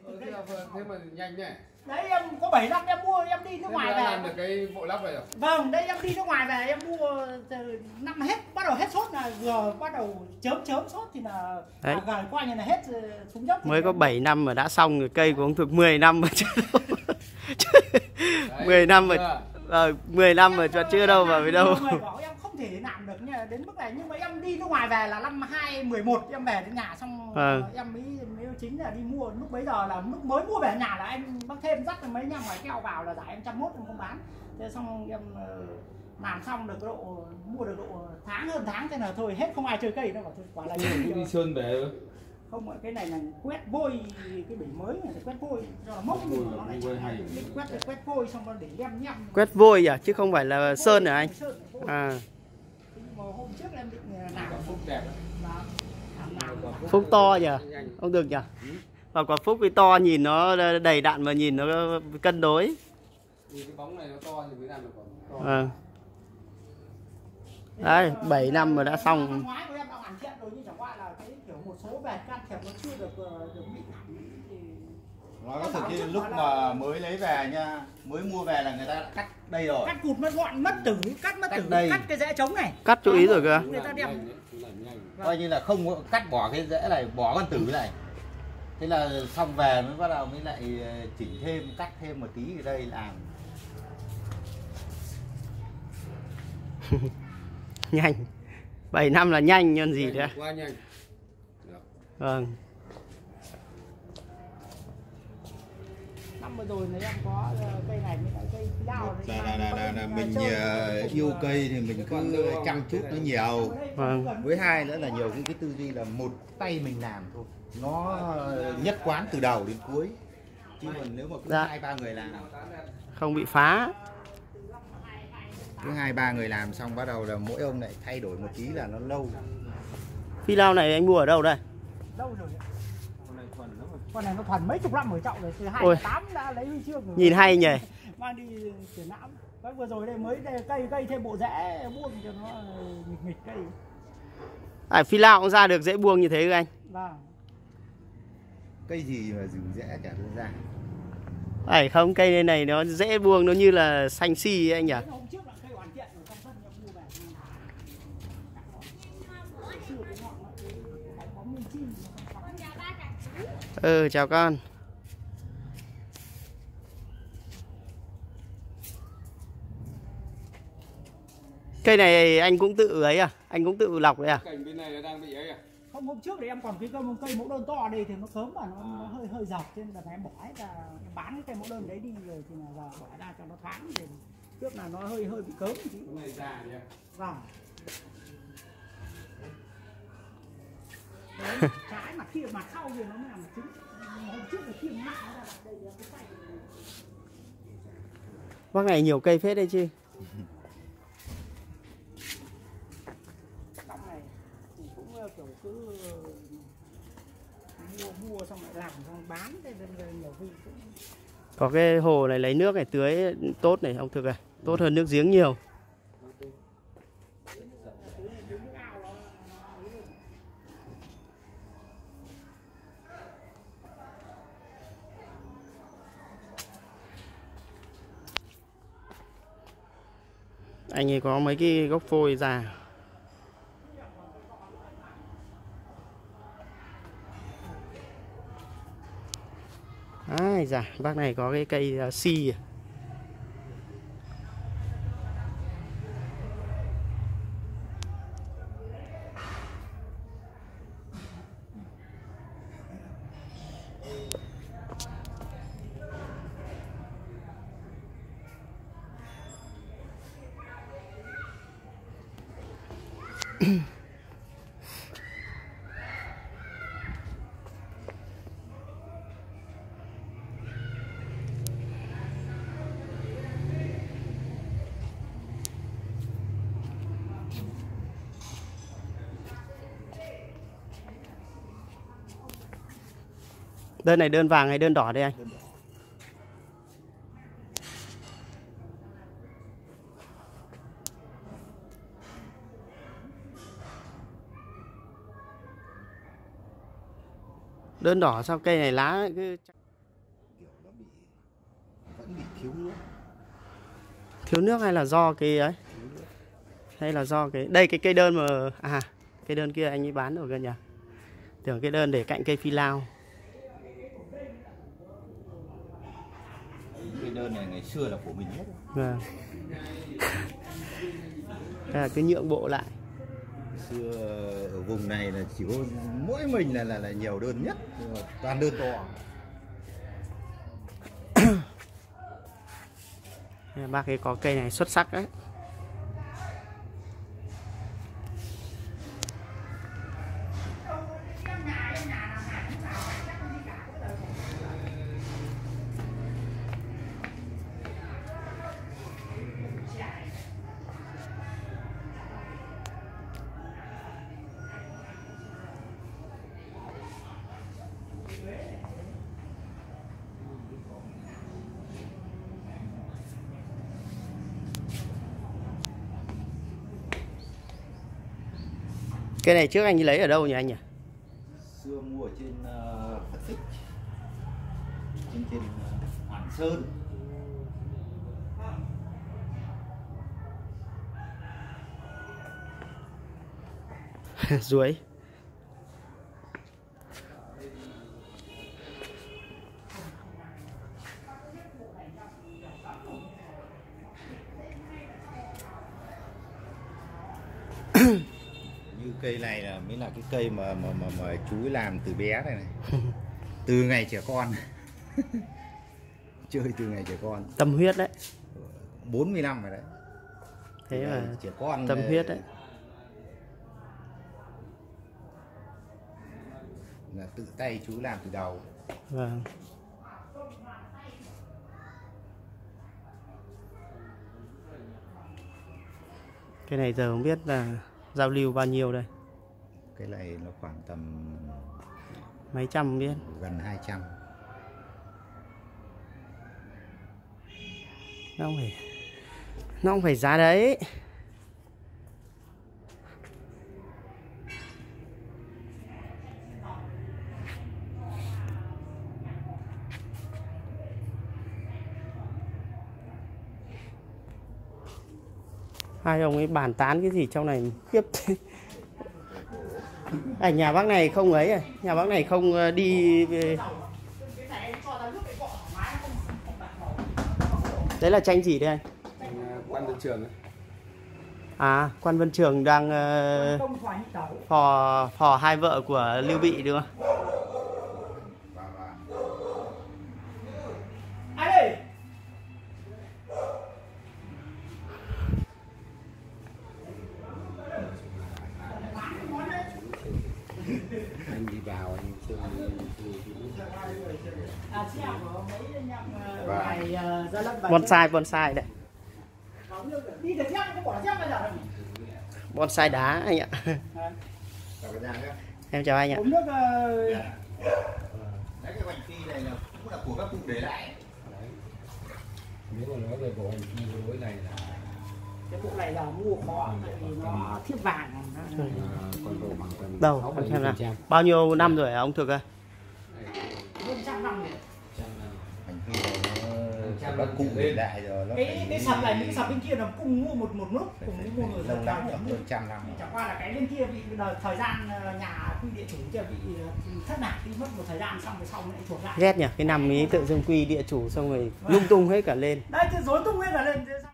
Thế mà nhanh nhỉ. Đấy em có 7 năm em mua, em đi nước ngoài về. Làm được cái bộ lắp này rồi. Vâng, đây em đi nước ngoài về em mua năm hết, bắt đầu hết sốt là vừa bắt đầu chớm sốt thì là gần qua như là hết xuống dốc. Mới có 7 năm mà đã xong rồi, cây của ông Thực 10 năm mà chưa đâu. 10 năm mà 10 năm mà chưa đâu vào với đâu. Người bảo em không thể làm được đến mức này, nhưng mà em đi nước ngoài về là năm 2011 em về đến nhà xong em mới chính là đi mua, lúc bấy giờ là lúc mới mua về nhà là anh bác thêm dắt mấy nhà ngoài keo vào là giải em 101 em không bán. Thế xong em làm xong được mua được độ hơn tháng thế là thôi hết không ai chơi cây nữa, bảo thôi quả là đi sơn về không, cái này là quét vôi, cái bể mới này quét vôi cho nó mốc nó lại quét vôi xong rồi để lem nhăm. Quét vôi à chứ không phải là sơn hả anh? À. Hôm trước em định làm phúc đẹp. Phúc to nhỉ? Ông được nhỉ? Và quả phúc cái to nhìn nó đầy đặn mà nhìn nó cân đối. Cái bóng này nó to thì mới làm được to. Đấy, 7 năm mà đã xong. Năm ngoái của em đã hoàn thiện rồi, nhưng chẳng qua là cái kiểu một số vệt can thiệp nó chưa được bị hỏng thì nó có thực như lúc mà mới lấy về nha, mới mua về là người ta đã cắt đây rồi. Cắt cụt mất gọn, mất tử, cắt cái rễ trống này. Cắt chú ý rồi cơ. Người ta đem coi như là không cắt bỏ cái rễ này, bỏ con tử này. Thế là xong về mới bắt đầu mới lại chỉnh thêm, cắt thêm một tí ở đây làm. Nhanh. 7 năm là nhanh nhân gì đấy. Quá nhanh. Vâng. Năm vừa rồi này em có cây này với lại cây đào là mình yêu cây thì mình cứ chăm chút nó nhiều. Vâng. Với hai nữa là nhiều cái tư duy là một tay mình làm thôi, nó nhất quán từ đầu đến cuối. Chứ còn nếu mà cứ 2-3 người làm không bị phá. cứ 2-3 người làm xong bắt đầu là mỗi ông lại thay đổi một tí là nó lâu. Phi lao này anh mua ở đâu đây? Đâu rồi? Con này nó thuần mấy chục năm ở chậu rồi, từ 2008 đã lấy huy chương rồi. Nhìn hay nhỉ. Mang đi triển lãm. Cái vừa rồi đây mới cây thêm bộ rễ buông cho nó nghịch cây. Phi lao cũng ra được dễ buông như thế cơ anh? Vâng. Cây gì mà rừng rễ chả đưa ra. Không, cây này nó dễ buông, nó như là xanh xi anh nhỉ? Hôm trước là cây hoàn thiện rồi, trong sân em mua về. Chào con. Cây này anh cũng tự ấy à? Anh cũng tự lọc đấy à? Cảnh bên này là đang bị ấy à? Không, hôm trước thì em còn cái cây mẫu đơn to đây thì nó sớm mà nó hơi dọc, cho nên là em bỏ hết ra, bán cái cây mẫu đơn đấy đi rồi thì là giờ bỏ ra cho nó thoáng, thì trước là nó hơi bị cớm. Cái này già nhỉ? Vâng. Đấy, trái mặt kia mặt sau thì nó mới làm trứng. Hôm trước là kia nặng nó ra đây thì cái tay. Bác này nhiều cây phết đấy chứ. Đóng này thì cũng kiểu cứ mua xong lại làm xong bán, nên nhiều khi cũng Có cái hồ này lấy nước này tưới tốt này ông Thực à, tốt hơn nước giếng nhiều. Anh ấy có mấy cái gốc phôi già. Dạ, bác này có cái cây si à. Đơn này đơn vàng hay đơn đỏ đây anh? Đơn đỏ sao cây này lá cứ... vẫn bị thiếu nước. Thiếu nước hay là do cái ấy? Hay là do cái đây cái cây đơn mà cây đơn kia anh ấy bán rồi cơ nhỉ? Tưởng cái đơn để cạnh cây phi lao. Cái đơn này ngày xưa là của mình hết. Vâng. Thế là cứ nhượng bộ lại. Xưa ở vùng này là chỉ có mỗi mình là nhiều đơn nhất, toàn đơn to. Bác ấy có cây này xuất sắc đấy. Cái này trước anh lấy ở đâu nhỉ anh nhỉ? Xưa mua ở trên Phật Tích, trên Hoàn Sơn. Ruồi. Như cây này là mới là cái cây mà chú ấy làm từ bé này này. Từ ngày trẻ con. Chơi từ ngày trẻ con. Tâm huyết đấy. 40 năm rồi đấy. Thế mà trẻ con tâm huyết đấy. Là tự tay chú làm từ đầu. Vâng. Cái này giờ không biết là giao lưu bao nhiêu đây. Cái này nó khoảng tầm mấy trăm không biết. Gần 200. Nó không phải giá đấy. Hai ông ấy bàn tán cái gì trong này khiếp. Nhà bác này không ấy à? Nhà bác này không đi về... Đấy là tranh gì đây anh? Quan Vân Trường ấy. À, Quan Vân Trường đang phò hai vợ của Lưu Bị đúng không? Anh đi vào anh chơi Bonsai đấy. Bonsai đá anh ạ. Em chào anh ạ. Đấy, cái hoành phi này là cũng là của các cụ để lại. nếu mà nói về bộ hành phi đối này là cái bộ này là mua khó tại vì nó thiếp vàng. con độ bằng tầm Đâu, xem nào. Bao nhiêu năm rồi hả ông Thực ơi? Hơn 100 năm rồi. Hoành phi này nó các cụ để lại rồi. Cái sập này, cái sập bên kia nó cùng mua một lúc, cùng mua một lâu lắm, hơn 100 năm. Chẳng qua là cái bên kia bị thời gian nhà quy địa chủ kia bị thất lạc, đi mất một thời gian xong rồi sau lại thuộc lại. Ghét nhỉ, cái năm ý tự dưng quy địa chủ xong rồi lung tung hết cả lên. Đây thì rối tung hết cả lên.